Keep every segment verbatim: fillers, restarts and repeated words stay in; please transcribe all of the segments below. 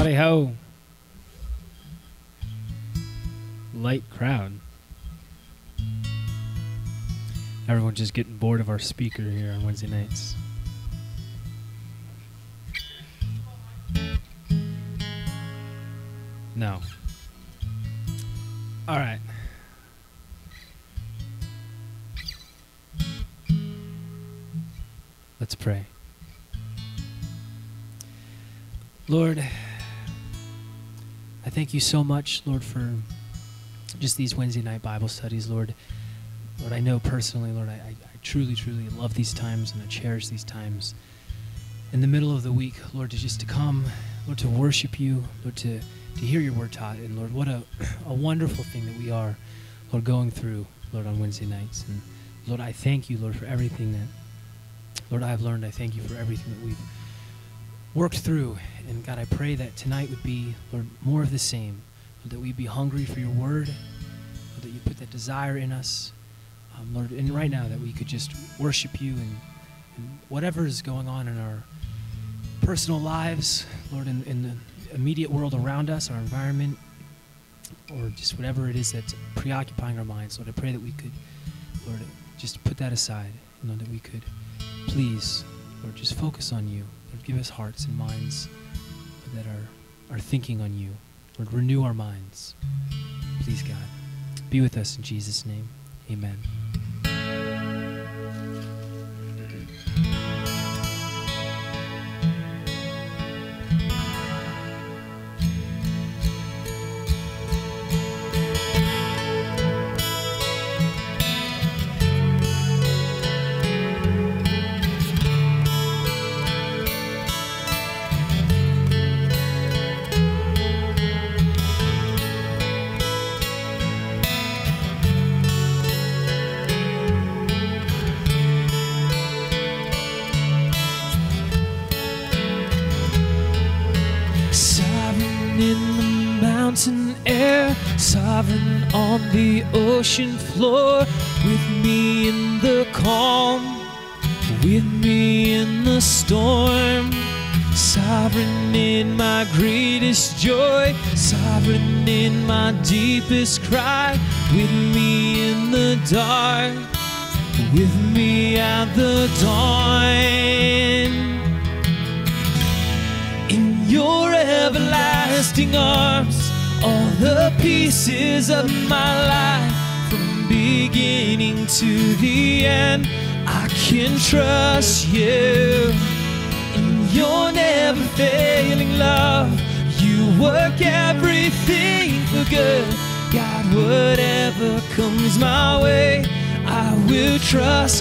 Howdy ho. Light crowd. Everyone's just getting bored of our speaker here on Wednesday nights. No. All right. Let's pray. Lord, I thank you so much, Lord, for just these Wednesday night Bible studies, Lord. Lord, I know personally, Lord, I, I, I truly, truly love these times and I cherish these times. In the middle of the week, Lord, to just to come, Lord, to worship you, Lord, to, to hear your word taught. And Lord, what a, a wonderful thing that we are, Lord, going through, Lord, on Wednesday nights. And Lord, I thank you, Lord, for everything that, Lord, I've learned. I thank you for everything that we've worked through. And God, I pray that tonight would be, Lord, more of the same. Lord, that we'd be hungry for your word. Lord, that you put that desire in us. Um, Lord, and right now that we could just worship you and, and whatever is going on in our personal lives, Lord, in, in the immediate world around us, our environment, or just whatever it is that's preoccupying our minds. Lord, I pray that we could, Lord, just put that aside. You know, that we could please, Lord, just focus on you. Lord, give us hearts and minds that are, are thinking on you. Lord, renew our minds. Please, God, be with us in Jesus' name. Amen. Sovereign on the ocean floor, with me in the calm, with me in the storm. Sovereign in my greatest joy, sovereign in my deepest cry, with me in the dark, with me at the dawn. In your everlasting arms, all the pieces of my life, from beginning to the end, I can trust you. In your never failing love, you work everything for good. God, whatever comes my way, I will trust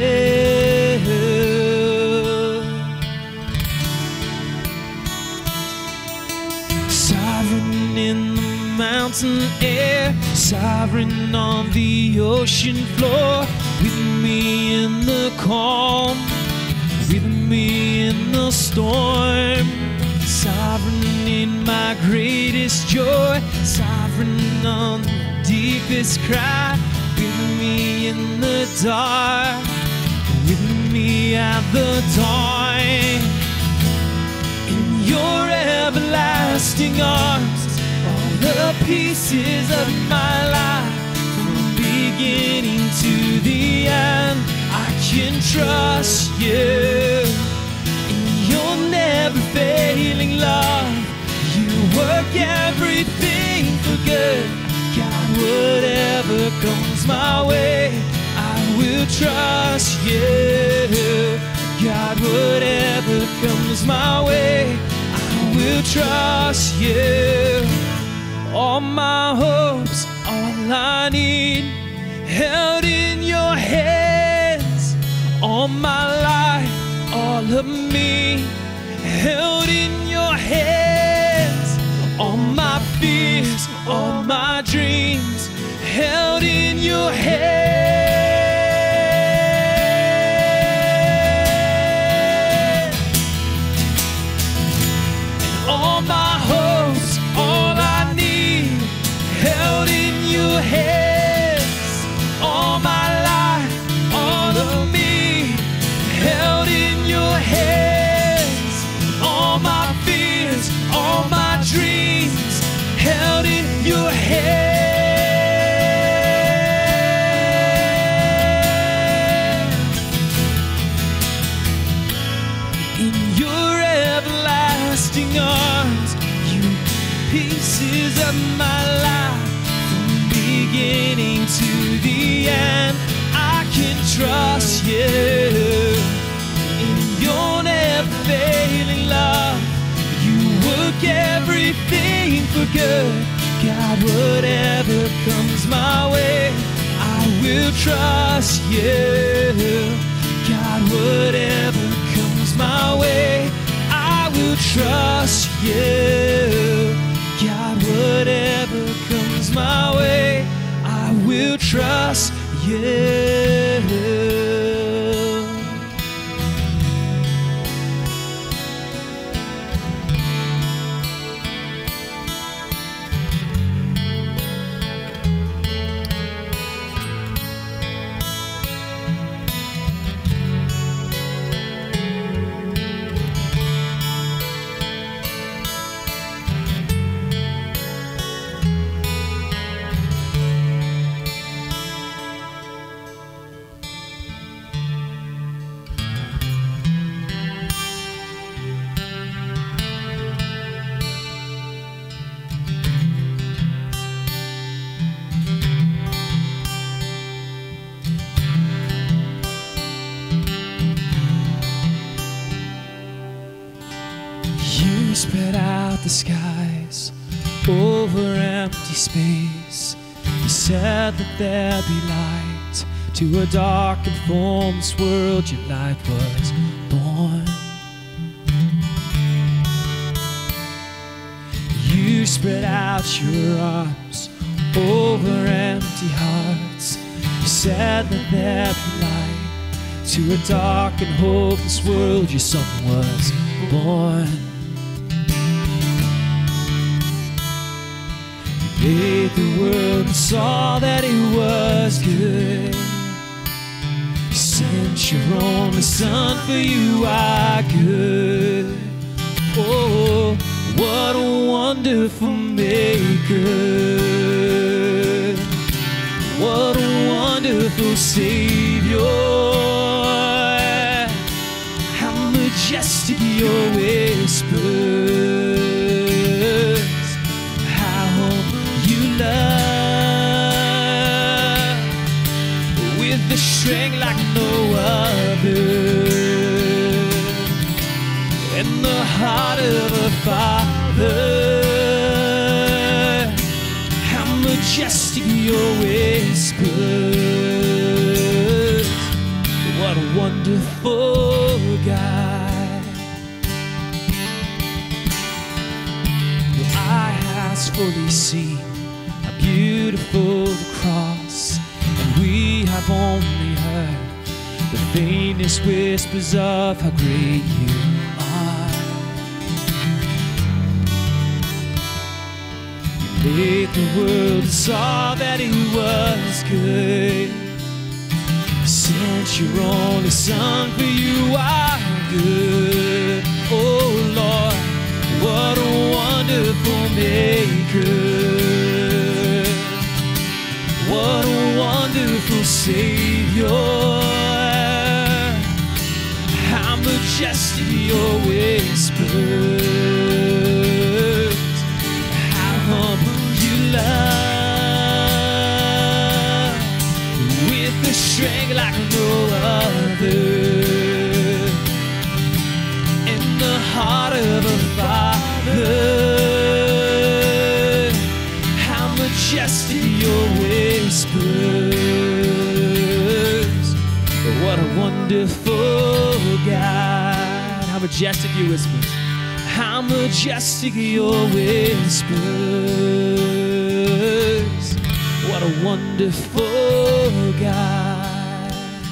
you. Sovereign in the mountain air, sovereign on the ocean floor, with me in the calm, with me in the storm. Sovereign in my greatest joy, sovereign on the deepest cry, with me in the dark, with me at the dawn. In your everlasting arms, all the pieces of my life, from beginning to the end, I can trust you. In your never failing love, you work everything for good. God, whatever comes my way, I will trust you. God, whatever comes my way, I will trust you. All my hopes, all I need, held in your hands. All my life, all of me, held in your hands. All my fears, all my dreams, held in your hands. All my hopes, all I need, held in your hands. All my life, all of me, held in your hands. All my fears, all my uplifting arms. You pieces of my life, from beginning to the end. I can trust you in your never-failing love. You work everything for good. God, whatever comes my way, I will trust you. God, whatever comes my way, I will trust you. God, whatever comes my way, I will trust you. You spread out the skies over empty space. You said that there be light to a dark and formless world. Your light was born. You spread out your arms over empty hearts. You said that there be light to a dark and hopeless world. Your son was born. You made the world and saw that it was good. You sent your only son, for you are good. Oh, what a wonderful maker. What a wonderful Savior. How majestic your whispers. How you love with a strength like no other. In the heart of a father, how majestic your whispers. What a wonderful God. Your eye has fully seen how beautiful the cross, and we have only heard the faintest whispers of how great you are. You made the world and saw that it was good. You sent your only son, for you are good. Oh Lord, what a wonderful maker. What a wonderful Savior. How majestic your whispers. How humble you love, with a strength like no other. In the heart of a father, how majestic your whispers. What a wonderful God. How majestic your whispers. How majestic your whispers. What a wonderful God.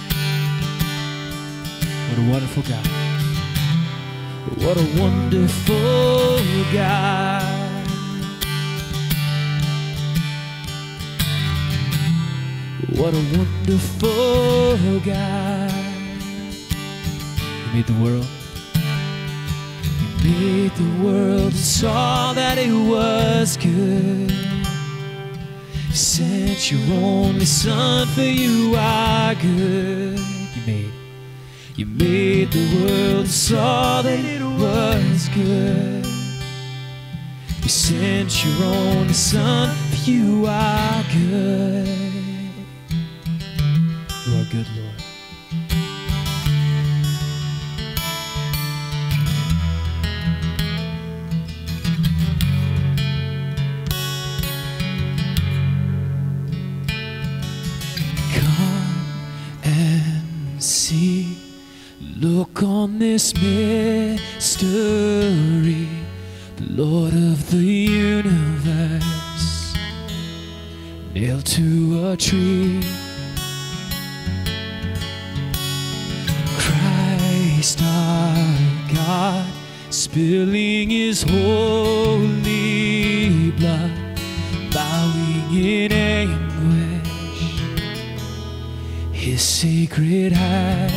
What a wonderful God. What a wonderful God. What a wonderful God. You made the world. You made the world and saw that it was good. You sent your only son, for you are good. You made, you made the world and saw that it was good. You sent your only Son, for you are good. You are good, Lord. See, look on this mystery, the Lord of the universe, nailed to a tree. Christ our God, spilling his holy blood, bowing in anguish, his sacred hand.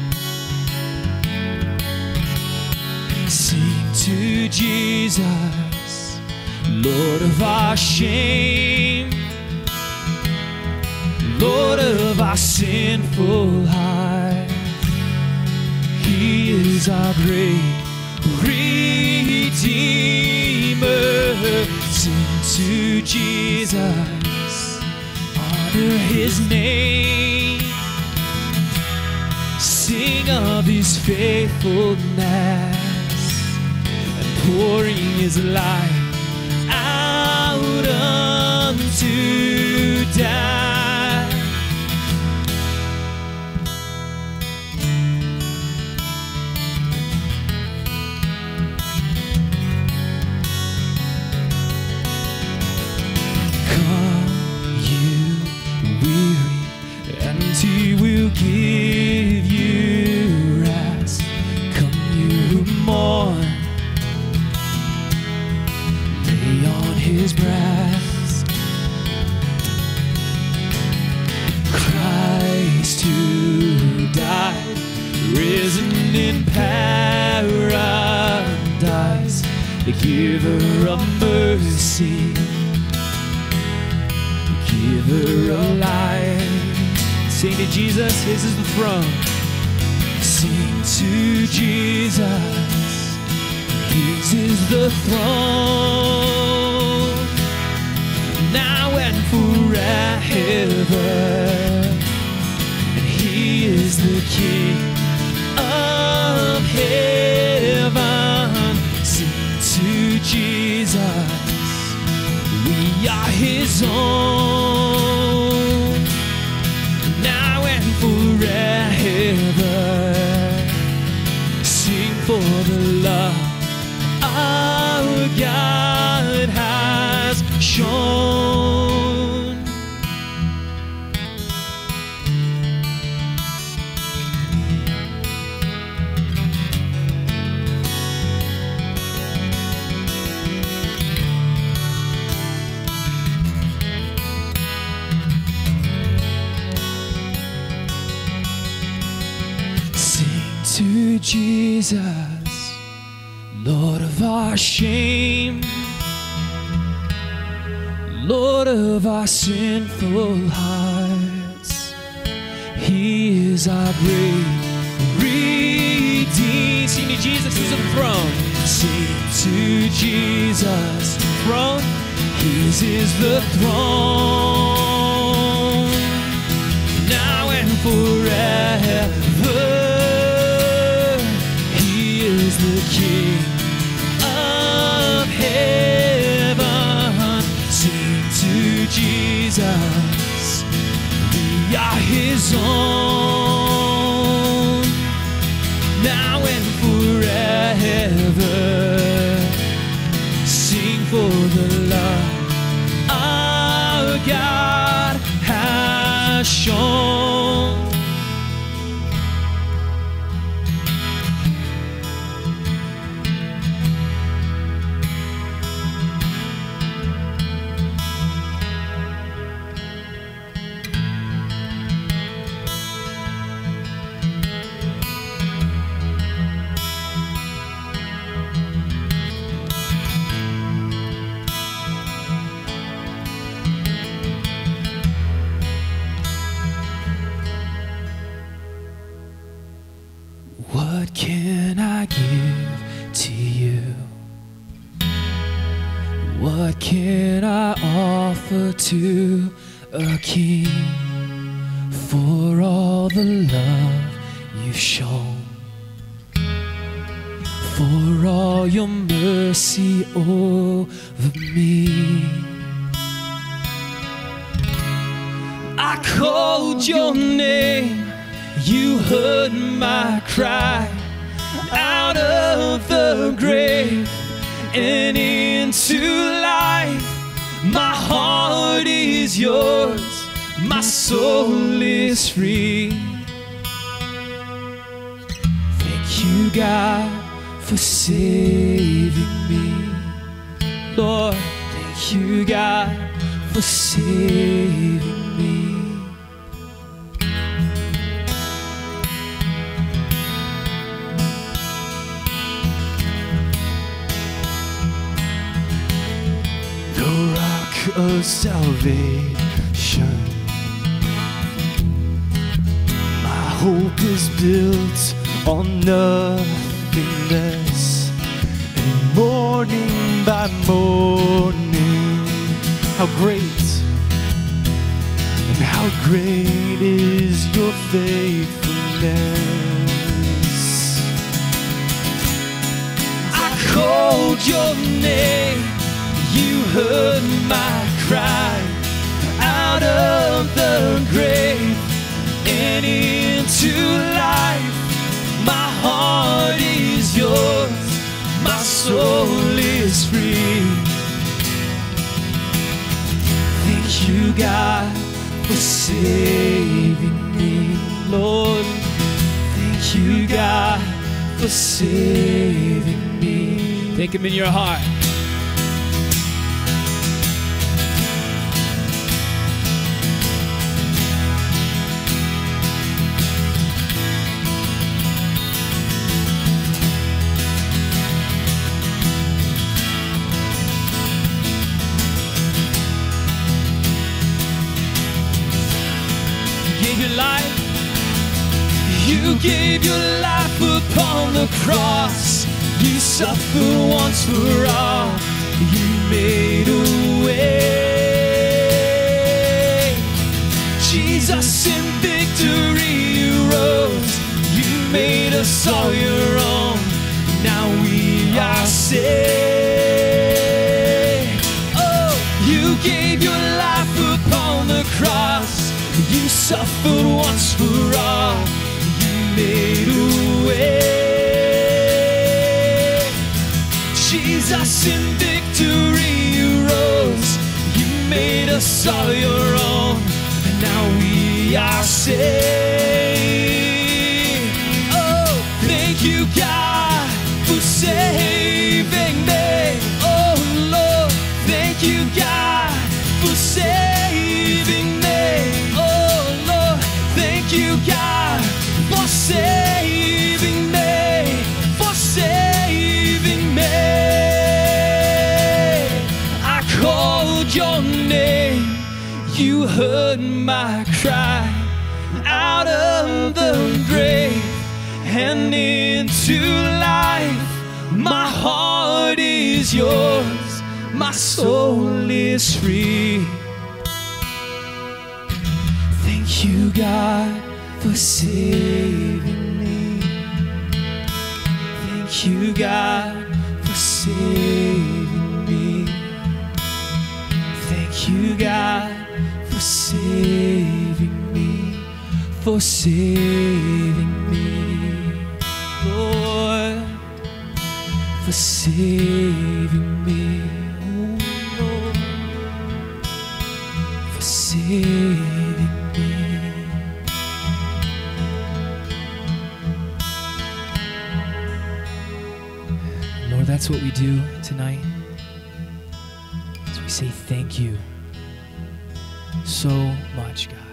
Sing to Jesus, Lord of our shame, Lord of our sinful heart. He is our great Redeemer. Sing to Jesus, honor his name, sing of his faithfulness, and pouring his life out unto death. Come, you weary, and he will give you rest. Come, you who mourn, lay on his breast. Christ who died, risen in paradise, the giver of mercy, the giver of life. Sing to Jesus, his is the throne. Sing to Jesus, his is the throne, now and forever. And he is the King of heaven. Sing to Jesus, we are his own, now and forever. Sing for the love our God has shown. To Jesus, Lord of our shame, Lord of our sinful hearts. He is our great Redeemer. Sing to Jesus, who's on the throne. Sing to Jesus, throne. His is the throne, now and forever. The King of heaven. Sing to Jesus, we are his own, now and forever. Sing for the love our God has shown. What can I give to you? What can I offer to a king for all the love you've shown, for all your mercy over me? I called your name, you heard my cry, out of the grave and into life. My heart is yours, my soul is free. Thank you, God, for saving me. Lord, thank you, God, for saving me. Of salvation, my hope is built on nothingness, and morning by morning, how great and how great is your faithfulness. I called your name, you heard my cry, out of the grave and into life. My heart is yours, my soul is free. Thank you, God, for saving me. Lord, thank you, God, for saving me. Thank Him in your heart. You gave your life upon the cross. You suffered once for all. You made a way. Jesus, in victory you rose. You made us all your own. Now we are saved. Oh, you gave your life upon the cross. You suffered once for all. Made a way. Jesus, in victory you rose. You made us all your own, and now we are saved. Oh, thank you, God, for saving me. Oh, Lord, thank you, God, for saving me. Oh, Lord, thank you, God, for saving me, for saving me. I called your name, you heard my cry, out of the grave and into life. My heart is yours, my soul is free. Thank you, God, for saving me. Thank you, God, for saving me. Thank you, God, for saving me, for saving me, Lord, for saving me, oh Lord, for saving me. Lord, that's what we do tonight. As we say thank you so much, God.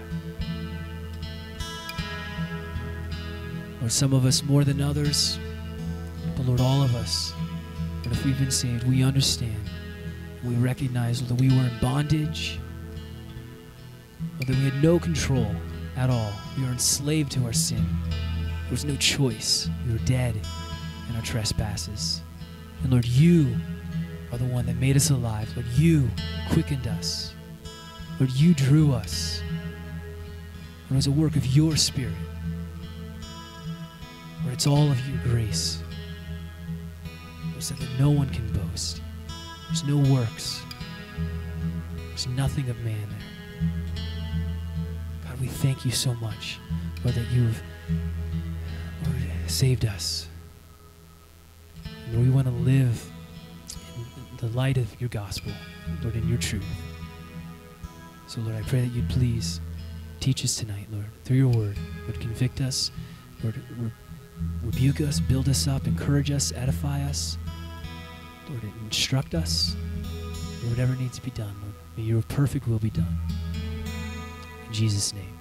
Lord, some of us more than others, but Lord, all of us, Lord, if we've been saved, we understand, we recognize Lord, that we were in bondage, Lord, that we had no control at all. We were enslaved to our sin. There was no choice. We were dead in our trespasses. And Lord, you, are the one that made us alive. Lord, you quickened us. Lord, you drew us. It was a work of your Spirit. Lord, it's all of your grace. Lord, so that no one can boast. There's no works. There's nothing of man there. God, we thank you so much, Lord, that you've, Lord, saved us. And Lord, we want to live in the light of your gospel, Lord, in your truth. So, Lord, I pray that you'd please teach us tonight, Lord, through your word. Lord, convict us. Lord, re- rebuke us, build us up, encourage us, edify us. Lord, instruct us. Lord, whatever needs to be done, Lord, may your perfect will be done. In Jesus' name.